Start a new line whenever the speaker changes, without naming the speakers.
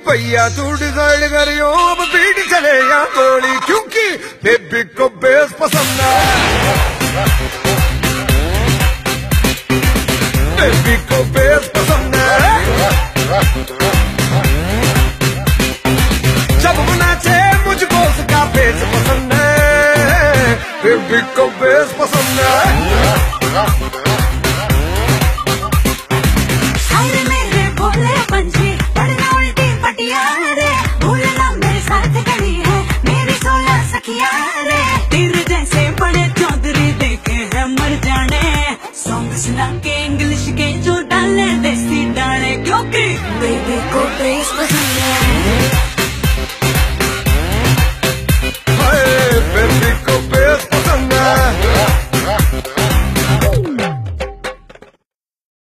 भैया तू डिसाइड करियो अब बीट चले या गोली, क्योंकि बेबी को बेस पसंद है, बेबी को बेस पसंद है। जब वो नाचे मुझको उसका बेस पसंद है, बेबी को बेस पसंद है।
तेरे जैसे बड़े चौधरी देखे हैं मर जाने, सॉन्ग सुना के इंग्लिश के जो डाले देसी डाले, क्योंकि बेबी को बेस